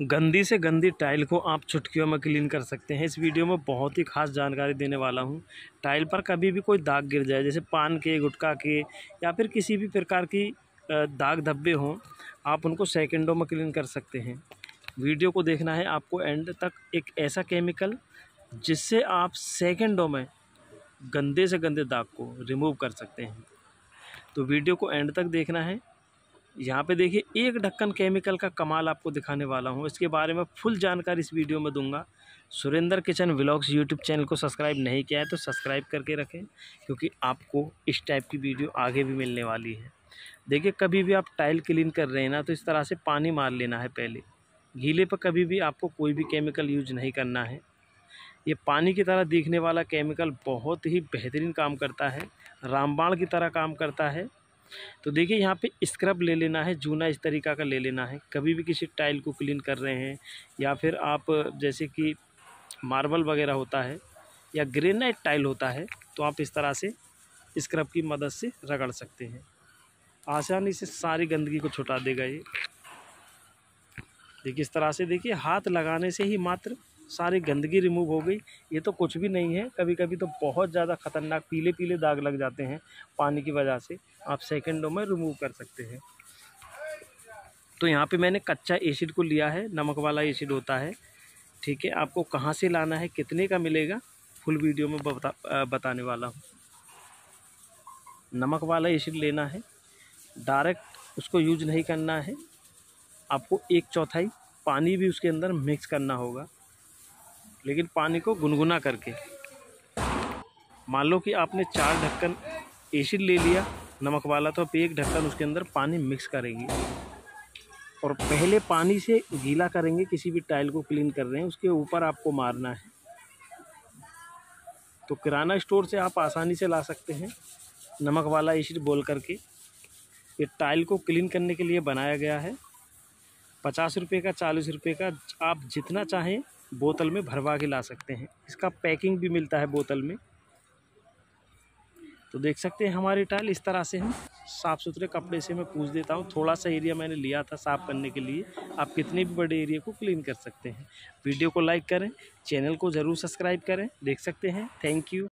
गंदी से गंदी टाइल को आप चुटकियों में क्लीन कर सकते हैं। इस वीडियो में बहुत ही खास जानकारी देने वाला हूं। टाइल पर कभी भी कोई दाग गिर जाए, जैसे पान के, गुटखा के या फिर किसी भी प्रकार की दाग धब्बे हों, आप उनको सेकंडों में क्लीन कर सकते हैं। वीडियो को देखना है आपको एंड तक। एक ऐसा केमिकल जिससे आप सेकंडों में गंदे से गंदे दाग को रिमूव कर सकते हैं। तो वीडियो को एंड तक देखना है। यहाँ पे देखिए, एक ढक्कन केमिकल का कमाल आपको दिखाने वाला हूँ। इसके बारे में फुल जानकारी इस वीडियो में दूंगा। Surendra kitchen vlogs YouTube channel को सब्सक्राइब नहीं किया है तो सब्सक्राइब करके रखें, क्योंकि आपको इस टाइप की वीडियो आगे भी मिलने वाली है। देखिए, कभी भी आप टाइल क्लीन कर रहे हैं ना, तो इस तरह से पानी मार लेना है पहले। गीले पर कभी भी आपको कोई भी केमिकल यूज नहीं करना है। ये पानी की तरह दिखने वाला केमिकल बहुत ही बेहतरीन काम करता है, रामबाण की तरह काम करता है। तो देखिए, यहाँ पे स्क्रब ले लेना है, जूना इस तरीक़ा का ले लेना है। कभी भी किसी टाइल को क्लीन कर रहे हैं, या फिर आप जैसे कि मार्बल वगैरह होता है या ग्रेनाइट टाइल होता है, तो आप इस तरह से स्क्रब की मदद से रगड़ सकते हैं। आसानी से सारी गंदगी को छुटा देगा ये। देखिए, इस तरह से देखिए, हाथ लगाने से ही मात्र सारी गंदगी रिमूव हो गई। ये तो कुछ भी नहीं है। कभी कभी तो बहुत ज़्यादा ख़तरनाक पीले पीले दाग लग जाते हैं पानी की वजह से, आप सेकंडों में रिमूव कर सकते हैं। तो यहाँ पे मैंने कच्चा एसिड को लिया है, नमक वाला एसिड होता है, ठीक है। आपको कहाँ से लाना है, कितने का मिलेगा, फुल वीडियो में बताने वाला हूँ। नमक वाला एसिड लेना है, डायरेक्ट उसको यूज नहीं करना है। आपको 1/4 पानी भी उसके अंदर मिक्स करना होगा, लेकिन पानी को गुनगुना करके। मान लो कि आपने 4 ढक्कन एसिड ले लिया नमक वाला, तो आप 1 ढक्कन उसके अंदर पानी मिक्स करेंगे और पहले पानी से गीला करेंगे। किसी भी टाइल को क्लीन कर रहे हैं, उसके ऊपर आपको मारना है। तो किराना स्टोर से आप आसानी से ला सकते हैं नमक वाला एसिड बोल करके। ये टाइल को क्लीन करने के लिए बनाया गया है। 50 रुपये का, 40 रुपये का, आप जितना चाहें बोतल में भरवा के ला सकते हैं। इसका पैकिंग भी मिलता है बोतल में। तो देख सकते हैं हमारी टाइल इस तरह से हम साफ़ सुथरे कपड़े से मैं पूछ देता हूँ। थोड़ा सा एरिया मैंने लिया था साफ़ करने के लिए। आप कितने भी बड़े एरिया को क्लीन कर सकते हैं। वीडियो को लाइक करें, चैनल को ज़रूर सब्सक्राइब करें। देख सकते हैं। Thank you.